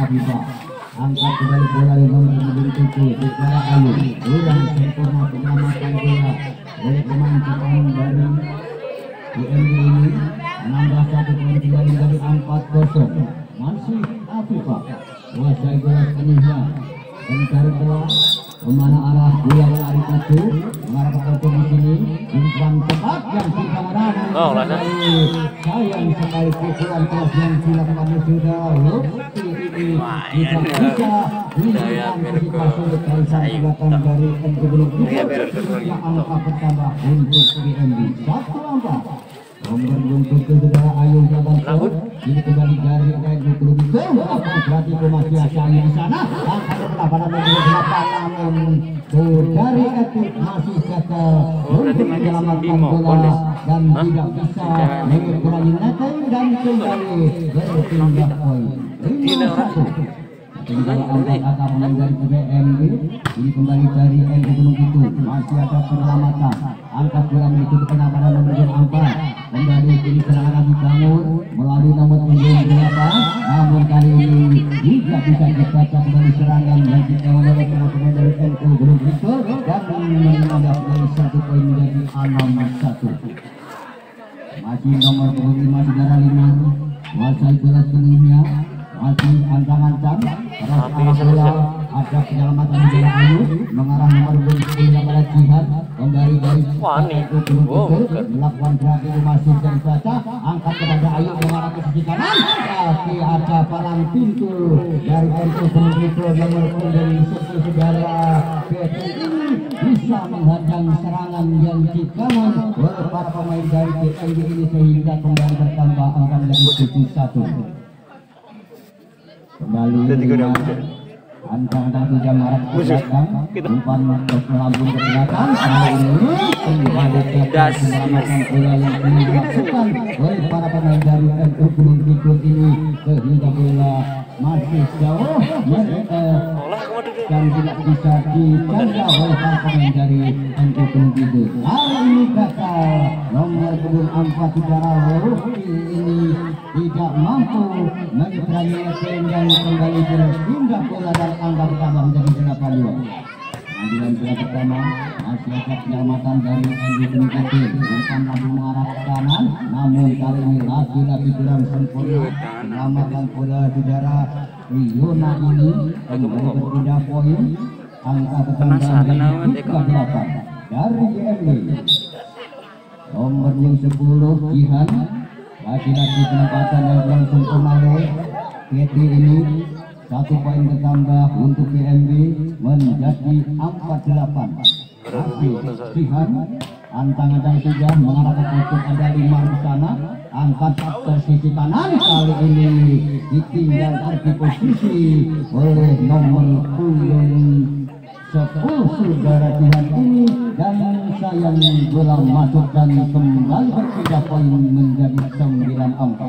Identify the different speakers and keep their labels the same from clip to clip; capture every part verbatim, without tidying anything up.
Speaker 1: Afifah. Angkat kembali bola yang nomor punggung tujuh Fikara Ayu. Kurang sempurna penyelamatan bola oleh pemain Jepang dari P M B ini. Menambah satu poin kembali dari empat kosong. Masih Afifah menguasai bola sepenuhnya, mencari bola kemana arah bola lari itu mengarah ke pojok di sini. Umpan tepat yang tidak merana.
Speaker 2: Oh,
Speaker 1: sayang sekali pukulan keras yang dilakukan sudah Lutfi ini tidak bisa diantisipasi oleh barisan belakang dari M T Gunung Kidul yang angka bertambah untuk P M B satu angka. Nomor untuk saudara Ayu Jabanto ini kembali dari M T Gunung Kidul. Berarti masih Ayu di sana. Angka bertambah nomor delapan namun dari etik masih gagal untuk menyelamatkan bola dan tidak bisa mengurangi netting dan kembali berpindah poin lima satu. Tinggal empat angka pemain dari P M B ini kembali dari M T Gunung Kidul. Masih ada penyelamatan, angkat bola menuju ke tengah pada nomor empat. Kembali ini serangan dibangun melalui nomor punggung delapan, namun kali ini tidak bisa dibaca kembali serangan yang dilakukan oleh pemain dari M T Gunung Kidul dan menambah dari satu poin menjadi enam satu. Masih nomor punggung lima saudara lima menguasai bola sepenuhnya. Masih ancang-ancang terus arah bola, ada penyelamatan bola Ayu mengarah nomor punggung kepada Jihad. Kembali dari itu melakukan gerakan masih dan saja angkat kepada Ayu mengarah ke sisi kanan, tapi ada palang pintu dari M T Gunung Kidul nomor punggung sepuluh saudara P T ini bisa menghadang serangan yang dibangun oleh para pemain dari P M B ini sehingga kembali bertambah angka menjadi tujuh satu. Kembali antara tiga Maret ke belakang, umpan melambung ke belakang. Kali ini kembali ke penyelamatan bola yang dilakukan oleh para pemain dari M T Gunung Kidul ini sehingga bola masih jauh dan tidak bisa dijaga oleh para pemain dari M T Gunung Kidul. Kali ini gagal nomor punggung empat saudara Lutfi ini tidak mampu menyeberangi netting dan kembali berpindah bola dan angka pertama menjadi delapan dua. Pengambilan bola pertama masih ada penyelamatan dari M T Gunung Kidul. Umpan lambung mengarah ke kanan, namun kali ini lagi-lagi kurang sempurna penyelamatan bola saudara Riona ini kembali berpindah poin. Angka pertama menjadi tiga delapan dari P M B. Nomor yang sepuluh Jihan lagi-lagi penempatan yang kurang sempurna oleh P T ini. Satu poin bertambah untuk P M B menjadi empat delapan. Masih Jihan antang-antang sudah mengarah ke pojok, ada lima di sana. Angkat ke sisi kanan, kali ini ditinggal di posisi oleh nomor punggung sepuluh saudara Jihan ini dan sayang bola masuk dan kembali berpindah poin menjadi sembilan empat.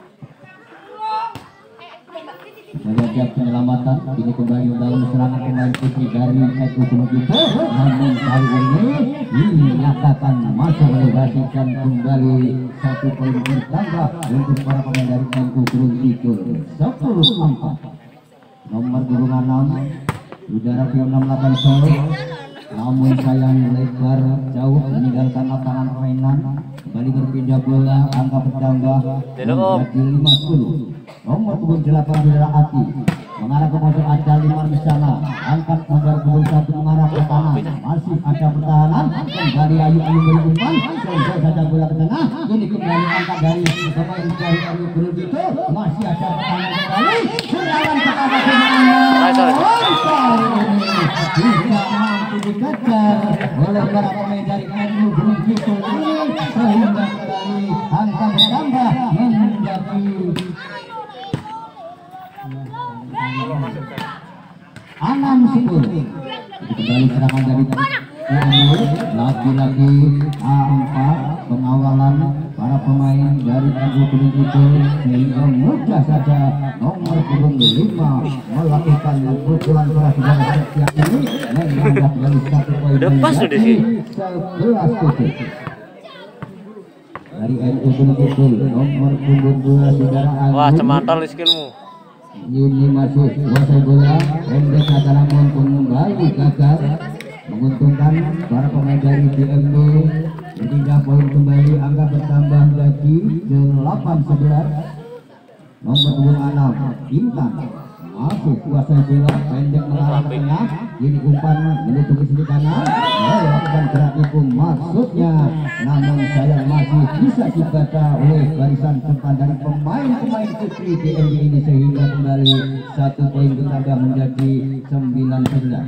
Speaker 1: Menjadi penyelamatan ini kembali dalam serangan pemain putri dari M T Gunung Kidul, namun kali ini dinyatakan masuk menggantikan kembali satu poin bertambah untuk para pemain dari M T Gunung Kidul sepuluh empat. Nomor punggung enam udara P enam delapan Solo, namun sayang lebar jauh meninggalkan lapangan permainan. Kembali berpindah bola, angka bertambah menjadi lima sepuluh. Nomor punggung delapan saudara Ati mengarah ke pojok, ada lima di sana. Angkat nomor punggung satu mengarah ke kanan, masih ada pertahanan. Kembali Ayu Ayu beri umpan, coba saja bola ke tengah. Ini kembali angkat dari pemain dari Ayu Gunung Kidul, masih ada pertahanan kembali. Serangan ke arah tidak mampu dikejar oleh para pemain dari Ayu Gunung Kidul ini sehingga kembali angka bertambah menjadi enam sepuluh. Kembali serangan dari lagi-lagi angka pengawalan para pemain dari M T Gunung Kidul sehingga mudah saja nomor punggung lima melakukan pukulan keras dan setiap ini menambah dari satu poin menjadi sebelas tujuh. Dari M T Gunung Kidul nomor punggung dua saudara.
Speaker 2: Wah, cemantol skillmu.
Speaker 1: Ini masih kuasai bola, pendek kata namun kembali gagal, menguntungkan para pemain dari D M B. Ketiga poin kembali, angka bertambah menjadi delapan sebelas. Nomor dua puluh enam Bintang masih kuasai bola, pendek mengarah ke tengah, ini umpan menutup sisi kanan, melakukan gerak itu maksudnya, namun sayang masih bisa dibaca oleh barisan depan dari pemain-pemain putri D M B ini, sehingga kembali satu poin bertambah menjadi sembilan sebelas.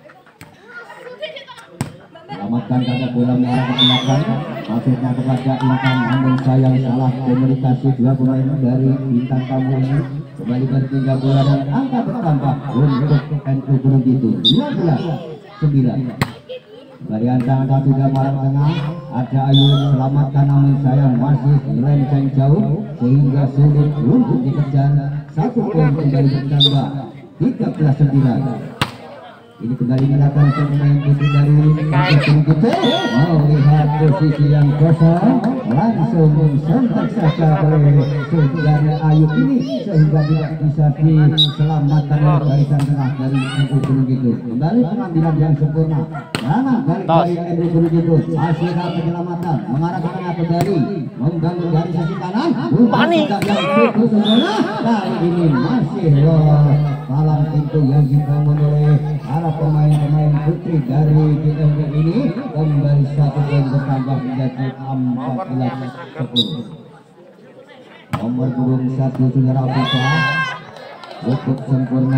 Speaker 1: Selamatkan kakak bola mengarah ke belakang, maksudnya kepada Intan, namun sayang salah komunikasi dua pemain dari Bintang Tamu ini. Kembali bertiga bola dan angka bertambah untuk N U Gunung Kidul dua belas sembilan. Varian tangan sudah marah tengah, ada Ayu, selamatkan namun sayang masih melenceng jauh sehingga sulit untuk dikejar. Satu poin kembali bertambah tiga belas sembilan. Ini kembali melakukan pemain putri dari kita. Melihat posisi yang kosong, langsung sontak saja oleh saudara Ayu ini sehingga tidak bisa diselamatkan oleh barisan tengah dari N U Gunung Kidul. Kembali pengambilan yang sempurna, kanan balik dari N U Gunung Kidul, hasilkan penyelamatan mengarah ke tengah kembali, membangun dari sisi kanan. Panik yang cukup sempurna, kali ini masih lolos malam pintu yang dibangun oleh para pemain-pemain putri dari D M B ini. Kembali satu poin bertambah menjadi empat belas sepuluh. Nomor burung satu saudara Afifah cukup sempurna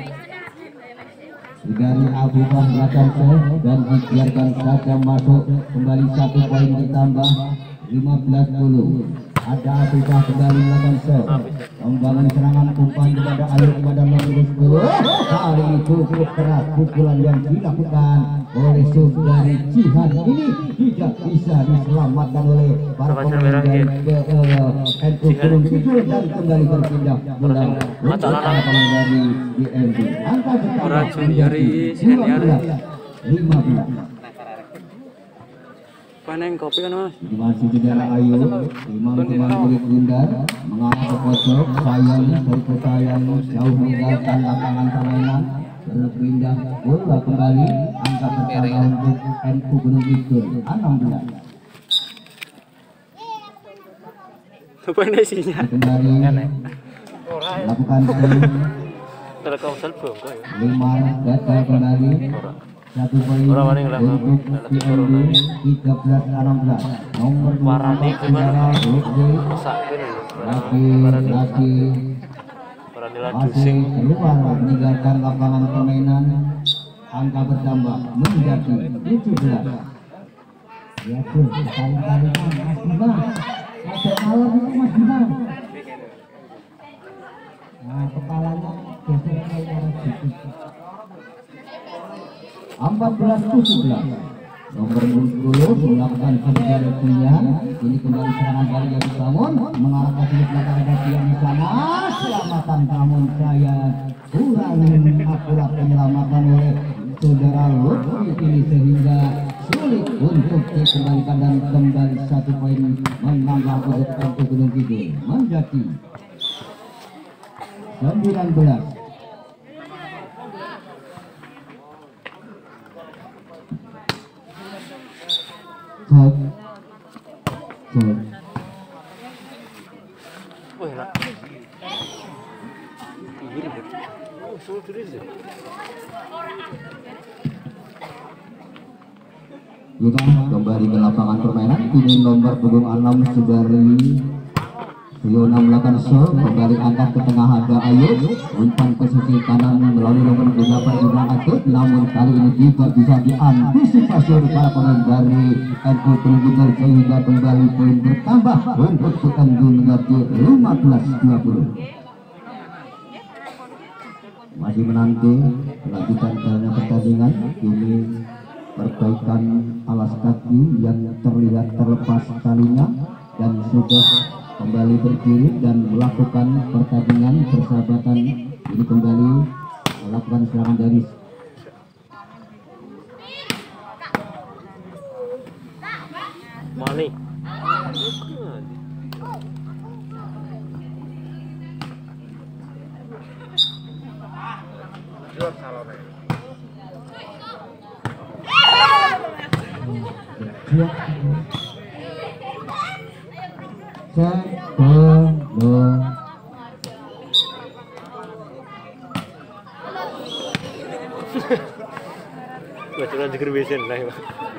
Speaker 1: dari Afifah belakang dan dibiarkan saja masuk. Kembali satu poin bertambah lima belas sepuluh. Ada Afifah kembali melakukan serve, membangun serangan umpan kepada Ayu kepada nomor sepuluh. Kali ini cukup keras pukulan yang dilakukan oleh saudari Jihan ini tidak bisa diselamatkan oleh para pemain dari N U Gunung Kidul dan kembali berpindah bola untuk para pemain dari D M B. Angka bertambah menjadi dua belas lima belas.
Speaker 2: Paneng kopi kan mas?
Speaker 1: Ini masih saudara Ayu, imam teman kulit bundar mengarah ke pojok, sayang dari sayang jauh meninggalkan lapangan permainan, berpindah bola kembali, angka pertama untuk N U Gunung Kidul enam belas.
Speaker 2: Apa ini isinya?
Speaker 1: Kembali lakukan lima gagal kembali. Satu poin untuk D M B tiga belas enam belas. Nomor dua saudara Lutfi lagi lagi masih keluar meninggalkan lapangan permainan. Angka bertambah menjadi tujuh belas. Ya tuh, kali-kali Mas Bima ada alam itu Mas Bima. Nah, kepalanya geser ke arah situ. empat belas tujuh belas. Nomor sepuluh melakukan keberhatian. Ini kembali serangan balik yang dibangun mengarah ke sudut belakang bagian di sana. Selamatan namun saya kurang akurat penyelamatan oleh saudara Lutfi ini sehingga sulit untuk dikembalikan dan kembali satu poin menambah untuk N U Gunung Kidul menjadi sembilan belas. Cek, cek.
Speaker 2: Wah, enak. Oh, sulit terus ya.
Speaker 1: Kita kembali ke lapangan permainan. Ini nomor punggung enam saudari Fiona melakukan serve, kembali angkat ke tengah ada Ayu, umpan ke sisi kanan melalui nomor delapan Ibrahim Atut, namun kali ini tidak bisa diantisipasi oleh para pemain dari N U Gunung Kidul sehingga kembali poin bertambah untuk T M B menjadi lima belas dua puluh. Masih menanti kelanjutan jalannya pertandingan. Ini perbaikan alas kaki yang terlihat terlepas talinya dan sudah kembali berdiri dan melakukan pertandingan persahabatan. Ini kembali melakukan serangan dari
Speaker 2: Mani.
Speaker 1: Siap. Sepuluh.
Speaker 2: Baca juga besen lah ya.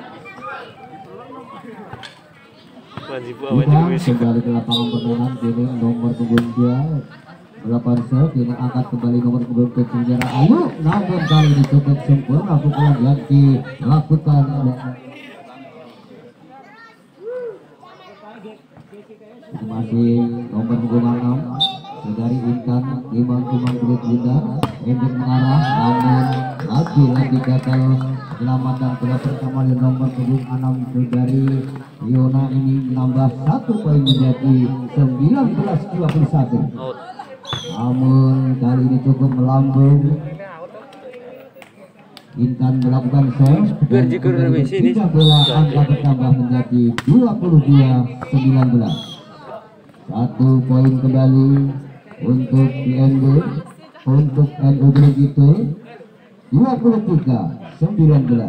Speaker 2: Wajib apa juga besen.
Speaker 1: Kembali ke lapangan permainan kini nomor punggung dia delapan set ini angkat kembali nomor punggung ke sejarah Ayu, namun kali ini cukup sempurna pukulan yang dilakukan masih nomor punggung enam dari Intan Imam Kumang Kulit Bunda Endek mengarah namun lagi-lagi gagal penyelamatan bola pertama di nomor punggung enam dari Yona ini menambah satu poin menjadi sembilan belas dua puluh satu. Namun kali ini cukup melambung. Intan melakukan serve dan tiga bola angka bertambah menjadi dua puluh dua sembilan belas. Satu poin kembali untuk D N B, untuk N U begitu dua puluh tiga sembilan belas.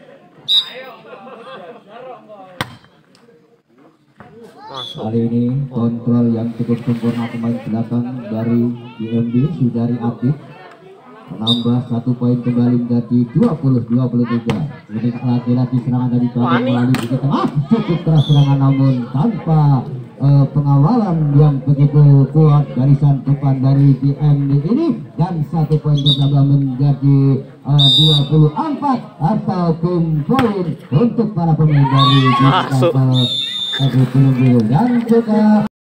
Speaker 1: Kali ini kontrol yang cukup sempurna pemain belakang dari D M B Sudari Aktif menambah satu poin kembali menjadi dua puluh dua puluh tiga. Ini lagi-lagi serangan dari Bandung melalui di tengah, cukup keras serangan namun tanpa uh, pengawalan yang begitu kuat garisan depan dari D M B ini, dan satu poin bertambah menjadi uh, dua puluh empat atau poin untuk para pemain dari di dan juga